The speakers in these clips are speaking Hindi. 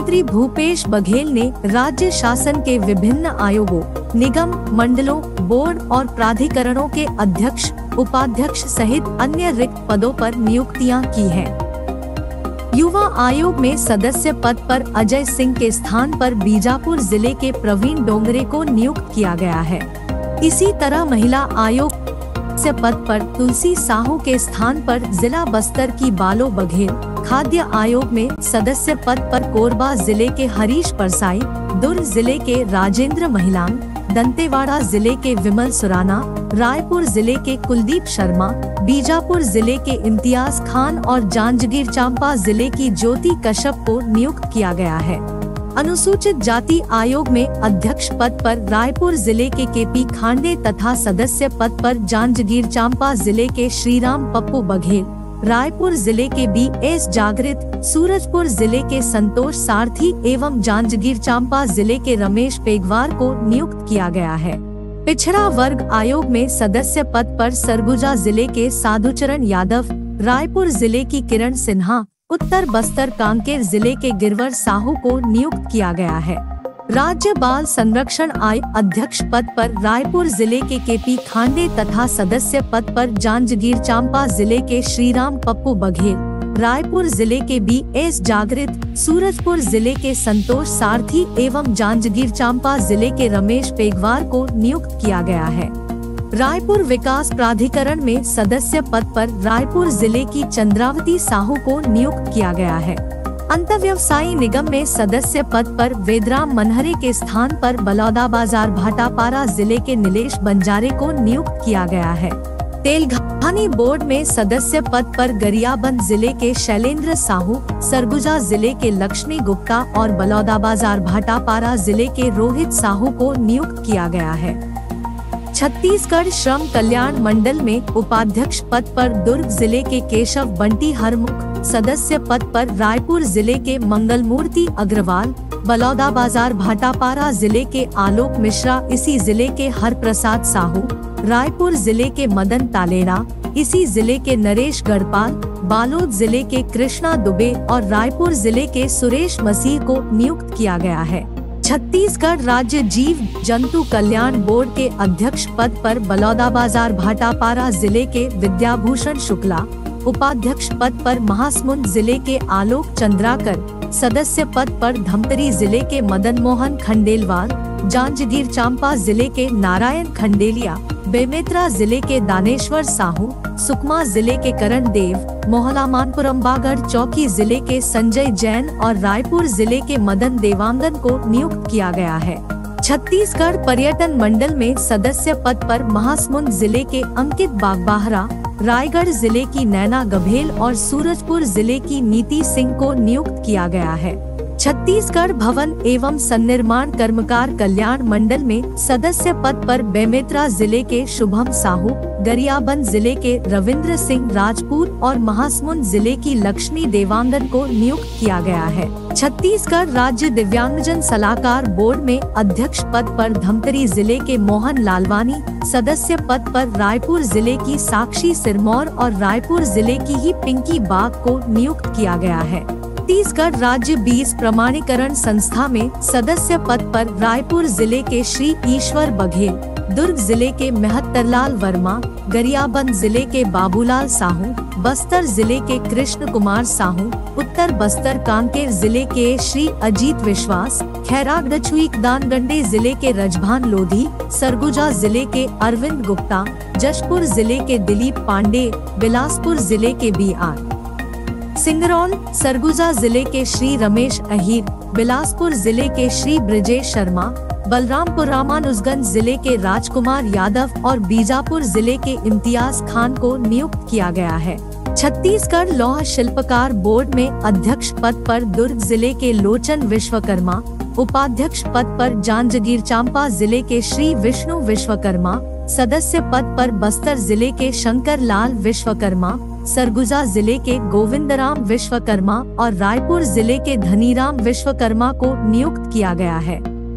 मुख्यमंत्री भूपेश बघेल ने राज्य शासन के विभिन्न आयोगों, निगम, मंडलों, बोर्ड और प्राधिकरणों के अध्यक्ष, उपाध्यक्ष सहित अन्य रिक्त पदों पर नियुक्तियां की हैं। युवा आयोग में सदस्य पद पर अजय सिंह के स्थान पर बीजापुर जिले के प्रवीण डोंगरे को नियुक्त किया गया है। इसी तरह महिला आयोग सदस्य पद पर तुलसी साहू के स्थान पर जिला बस्तर की बालो बघेल, खाद्य आयोग में सदस्य पद पर कोरबा जिले के हरीश परसाई, दुर्ग जिले के राजेंद्र महिलांग, दंतेवाड़ा जिले के विमल सुराना, रायपुर जिले के कुलदीप शर्मा, बीजापुर जिले के इम्तियाज खान और जांजगीर चांपा जिले की ज्योति कश्यप को नियुक्त किया गया है। अनुसूचित जाति आयोग में अध्यक्ष पद पर रायपुर जिले के केपी खांडे तथा सदस्य पद पर जांजगीर चांपा जिले के श्रीराम पप्पू बघेल, रायपुर जिले के BS जागृत, सूरजपुर जिले के संतोष सारथी एवं जांजगीर चांपा जिले के रमेश पेगवार को नियुक्त किया गया है। पिछड़ा वर्ग आयोग में सदस्य पद पर सरगुजा जिले के साधुचरण यादव, रायपुर जिले की किरण सिन्हा, उत्तर बस्तर कांकेर जिले के गिरवर साहू को नियुक्त किया गया है। राज्य बाल संरक्षण आयोग अध्यक्ष पद पर रायपुर जिले के केपी खांडे तथा सदस्य पद पर जांजगीर चांपा जिले के श्रीराम पप्पू बघेल, रायपुर जिले के BS जागृत, सूरजपुर जिले के संतोष सारथी एवं जांजगीर चांपा जिले के रमेश पेगवार को नियुक्त किया गया है। रायपुर विकास प्राधिकरण में सदस्य पद पर रायपुर जिले की चंद्रावती साहू को नियुक्त किया गया है। अंतर्व्यवसायी निगम में सदस्य पद पर वेदराम मनहरे के स्थान पर बलौदाबाजार भाटापारा जिले के नीलेश बंजारे को नियुक्त किया गया है। तेलघानी बोर्ड में सदस्य पद पर गरियाबंद जिले के शैलेंद्र साहू, सरगुजा जिले के लक्ष्मी गुप्ता और बलौदाबाजार भाटापारा जिले के रोहित साहू को नियुक्त किया गया है। छत्तीसगढ़ श्रम कल्याण मंडल में उपाध्यक्ष पद पर दुर्ग जिले के केशव बंटी हरमुख, सदस्य पद पर रायपुर जिले के मंगलमूर्ति अग्रवाल, बलौदाबाजार भाटापारा जिले के आलोक मिश्रा, इसी जिले के हरप्रसाद साहू, रायपुर जिले के मदन तालेड़ा, इसी जिले के नरेश गढ़पाल, बालोद जिले के कृष्णा दुबे और रायपुर जिले के सुरेश मसीह को नियुक्त किया गया है। छत्तीसगढ़ राज्य जीव जंतु कल्याण बोर्ड के अध्यक्ष पद पर बलौदाबाजार भाटापारा जिले के विद्याभूषण शुक्ला, उपाध्यक्ष पद पर महासमुंद जिले के आलोक चंद्राकर, सदस्य पद पर धमतरी जिले के मदन मोहन खंडेलवाल, जांजगीर चांपा जिले के नारायण खंडेलिया, बेमेतरा जिले के दानेश्वर साहू, सुकमा जिले के करण देव, मोहला मानपुरम बागड़ चौकी जिले के संजय जैन और रायपुर जिले के मदन देवांगन को नियुक्त किया गया है। छत्तीसगढ़ पर्यटन मंडल में सदस्य पद पर महासमुंद जिले के अंकित बागबाहरा, रायगढ़ जिले की नैना गभेल और सूरजपुर जिले की नीति सिंह को नियुक्त किया गया है। छत्तीसगढ़ भवन एवं सन्निर्माण कर्मकार कल्याण मंडल में सदस्य पद पर बेमेतरा जिले के शुभम साहू, गरियाबंद जिले के रविंद्र सिंह राजपूत और महासमुंद जिले की लक्ष्मी देवांगन को नियुक्त किया गया है। छत्तीसगढ़ राज्य दिव्यांगजन सलाहकार बोर्ड में अध्यक्ष पद पर धमतरी जिले के मोहन लालवानी, सदस्य पद पर रायपुर जिले की साक्षी सिरमौर और रायपुर जिले की ही पिंकी बाग को नियुक्त किया गया है। छत्तीसगढ़ राज्य बीज प्रमाणीकरण संस्था में सदस्य पद पर रायपुर जिले के श्री ईश्वर बघेल, दुर्ग जिले के महत्तरलाल वर्मा, गरियाबंद जिले के बाबूलाल साहू, बस्तर जिले के कृष्ण कुमार साहू, उत्तर बस्तर कांकेर जिले के श्री अजीत विश्वास, खैरागढ़ जिले के रजभान लोधी, सरगुजा जिले के अरविंद गुप्ता, जशपुर जिले के दिलीप पांडे, बिलासपुर जिले के BR सिंगरौन, सरगुजा जिले के श्री रमेश अहीर, बिलासपुर जिले के श्री ब्रजेश शर्मा, बलरामपुर रामानुजगंज जिले के राजकुमार यादव और बीजापुर जिले के इम्तियाज खान को नियुक्त किया गया है। छत्तीसगढ़ लौह शिल्पकार बोर्ड में अध्यक्ष पद पर दुर्ग जिले के लोचन विश्वकर्मा, उपाध्यक्ष पद पर जांजगीर चांपा जिले के श्री विष्णु विश्वकर्मा, सदस्य पद पर बस्तर जिले के शंकर लाल विश्वकर्मा, सरगुजा जिले के गोविंदराम विश्वकर्मा और रायपुर जिले के धनीराम विश्वकर्मा को नियुक्त किया गया है।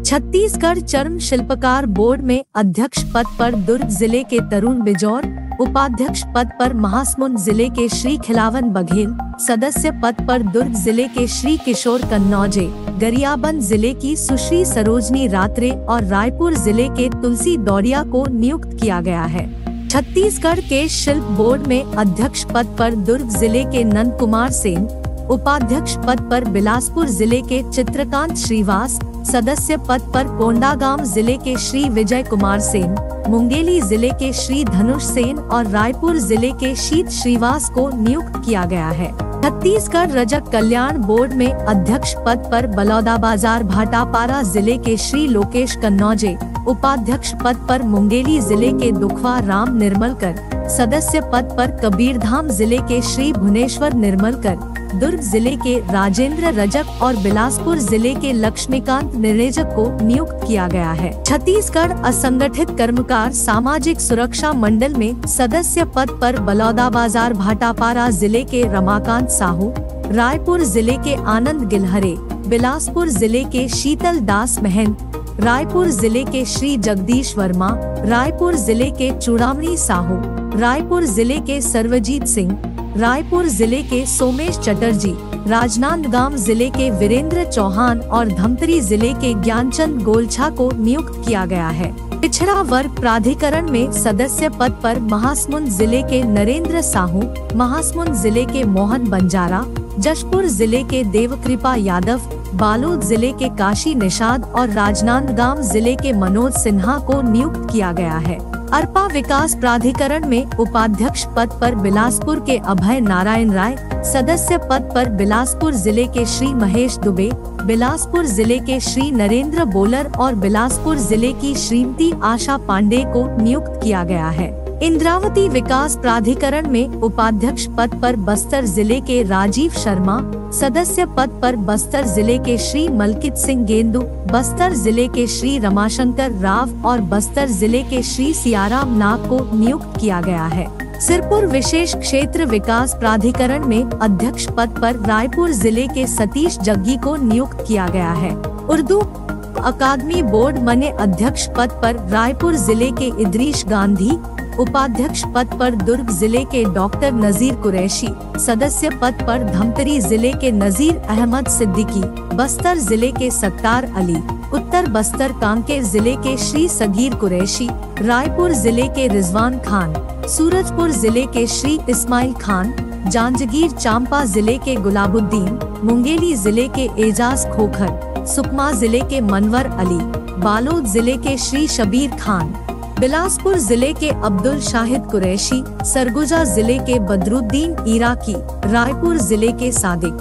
छत्तीसगढ़ चर्म शिल्पकार बोर्ड में अध्यक्ष पद पर दुर्ग जिले के तरुण बिजौर, उपाध्यक्ष पद पर महासमुंद जिले के श्री खिलावन बघेल, सदस्य पद पर दुर्ग जिले के श्री किशोर कन्नौजे, गरियाबंद जिले की सुश्री सरोजनी रात्रे और रायपुर जिले के तुलसी दौड़िया को नियुक्त किया गया है। छत्तीसगढ़ के शिल्प बोर्ड में अध्यक्ष पद पर दुर्ग जिले के नंद कुमार सेन, उपाध्यक्ष पद पर बिलासपुर जिले के चित्रकांत श्रीवास, सदस्य पद पर कोंडागांव जिले के श्री विजय कुमार सेन, मुंगेली जिले के श्री धनुष सेन और रायपुर जिले के शीत श्रीवास को नियुक्त किया गया है। छत्तीसगढ़ रजक कल्याण बोर्ड में अध्यक्ष पद पर बलौदाबाजार भाटापारा जिले के श्री लोकेश कन्नौजे, उपाध्यक्ष पद पर मुंगेली जिले के दुखवा राम निर्मलकर, सदस्य पद पर कबीरधाम जिले के श्री भुवनेश्वर निर्मलकर, दुर्ग जिले के राजेंद्र रजक और बिलासपुर जिले के लक्ष्मीकांत निरेजक को नियुक्त किया गया है। छत्तीसगढ़ असंगठित कर्मकार सामाजिक सुरक्षा मंडल में सदस्य पद पर बलौदाबाजार भाटापारा जिले के रमाकांत साहू, रायपुर जिले के आनंद गिलहरे, बिलासपुर जिले के शीतल दास महंत, रायपुर जिले के श्री जगदीश वर्मा, रायपुर जिले के चूड़ामणी साहू, रायपुर जिले के सर्वजीत सिंह, रायपुर जिले के सोमेश चटर्जी, राजनांदगांव जिले के वीरेंद्र चौहान और धमतरी जिले के ज्ञानचंद गोलछा को नियुक्त किया गया है। पिछड़ा वर्ग प्राधिकरण में सदस्य पद पर महासमुंद जिले के नरेंद्र साहू, महासमुंद जिले के मोहन बंजारा, जशपुर जिले के देवकृपा यादव, बालोद जिले के काशी निषाद और राजनांदगांव जिले के मनोज सिन्हा को नियुक्त किया गया है। अरपा विकास प्राधिकरण में उपाध्यक्ष पद पर बिलासपुर के अभय नारायण राय, सदस्य पद पर बिलासपुर जिले के श्री महेश दुबे, बिलासपुर जिले के श्री नरेंद्र बोलर और बिलासपुर जिले की श्रीमती आशा पांडे को नियुक्त किया गया है। इंद्रावती विकास प्राधिकरण में उपाध्यक्ष पद पर बस्तर जिले के राजीव शर्मा, सदस्य पद पर बस्तर जिले के श्री मलकित सिंह गेंदू, बस्तर जिले के श्री रमाशंकर राव और बस्तर जिले के श्री सियाराम नाग को नियुक्त किया गया है। सिरपुर विशेष क्षेत्र विकास प्राधिकरण में अध्यक्ष पद पर रायपुर जिले के सतीश जग्गी को नियुक्त किया गया है। उर्दू अकादमी बोर्ड मने अध्यक्ष पद पर रायपुर जिले के इद्रीश गांधी, उपाध्यक्ष पद पर दुर्ग जिले के डॉक्टर नजीर कुरैशी, सदस्य पद पर धमतरी जिले के नजीर अहमद सिद्दीकी, बस्तर जिले के सत्तार अली, उत्तर बस्तर कांकेर जिले के श्री सगीर कुरैशी, रायपुर जिले के रिजवान खान, सूरजपुर जिले के श्री इस्माइल खान, जांजगीर चांपा जिले के गुलाबुद्दीन, मुंगेली जिले के एजाज खोखर, सुकमा जिले के मनवर अली, बालोद जिले के श्री शबीर खान, बिलासपुर जिले के अब्दुल शाहिद कुरैशी, सरगुजा जिले के बदरुद्दीन इराकी, रायपुर जिले के सादिक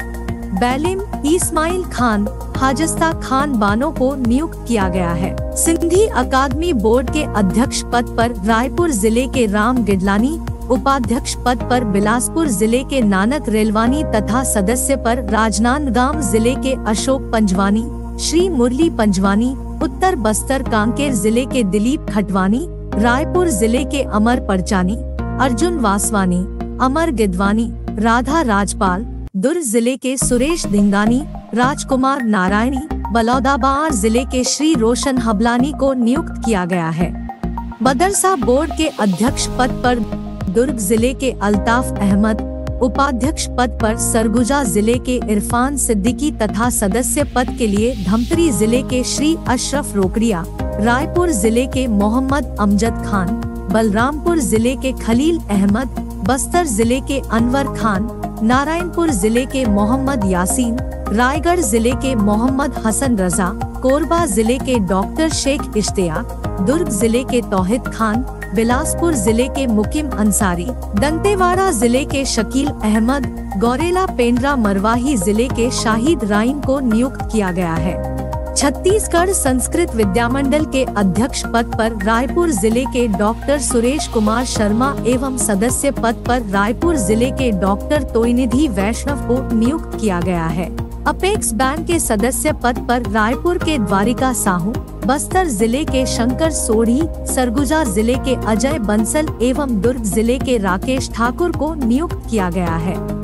बैलिम, इस्माइल खान, हाजस्ता खान बानो को नियुक्त किया गया है। सिंधी अकादमी बोर्ड के अध्यक्ष पद पर रायपुर जिले के राम गिडलानी, उपाध्यक्ष पद पर बिलासपुर जिले के नानक रेलवानी तथा सदस्य पर राजनांदगांव जिले के अशोक पंजवानी, श्री मुरली पंजवानी, उत्तर बस्तर कांकेर जिले के दिलीप खटवानी, रायपुर जिले के अमर परचानी, अर्जुन वासवानी, अमर गिदवानी, राधा राजपाल, दुर्ग जिले के सुरेश धिंगानी, राजकुमार नारायणी, बलौदाबाजार जिले के श्री रोशन हबलानी को नियुक्त किया गया है। मदरसा बोर्ड के अध्यक्ष पद पर दुर्ग जिले के अल्ताफ अहमद, उपाध्यक्ष पद पर सरगुजा जिले के इरफान सिद्दीकी तथा सदस्य पद के लिए धमतरी जिले के श्री अशरफ रोकड़िया, रायपुर जिले के मोहम्मद अमजद खान, बलरामपुर जिले के खलील अहमद, बस्तर जिले के अनवर खान, नारायणपुर जिले के मोहम्मद यासीन, रायगढ़ जिले के मोहम्मद हसन रजा, कोरबा जिले के डॉक्टर शेख इश्तियाक, दुर्ग जिले के तौहिद खान, बिलासपुर जिले के मुकिम अंसारी, दंतेवाड़ा जिले के शकील अहमद, गौरेला पेंड्रा मरवाही जिले के शाहिद राइन को नियुक्त किया गया है। छत्तीसगढ़ संस्कृत विद्यामंडल के अध्यक्ष पद पर रायपुर जिले के डॉक्टर सुरेश कुमार शर्मा एवं सदस्य पद पर रायपुर जिले के डॉक्टर तोयनिधि वैष्णव को नियुक्त किया गया है। अपेक्स बैंक के सदस्य पद पर रायपुर के द्वारिका साहू, बस्तर जिले के शंकर सोढ़ी, सरगुजा जिले के अजय बंसल एवं दुर्ग जिले के राकेश ठाकुर को नियुक्त किया गया है।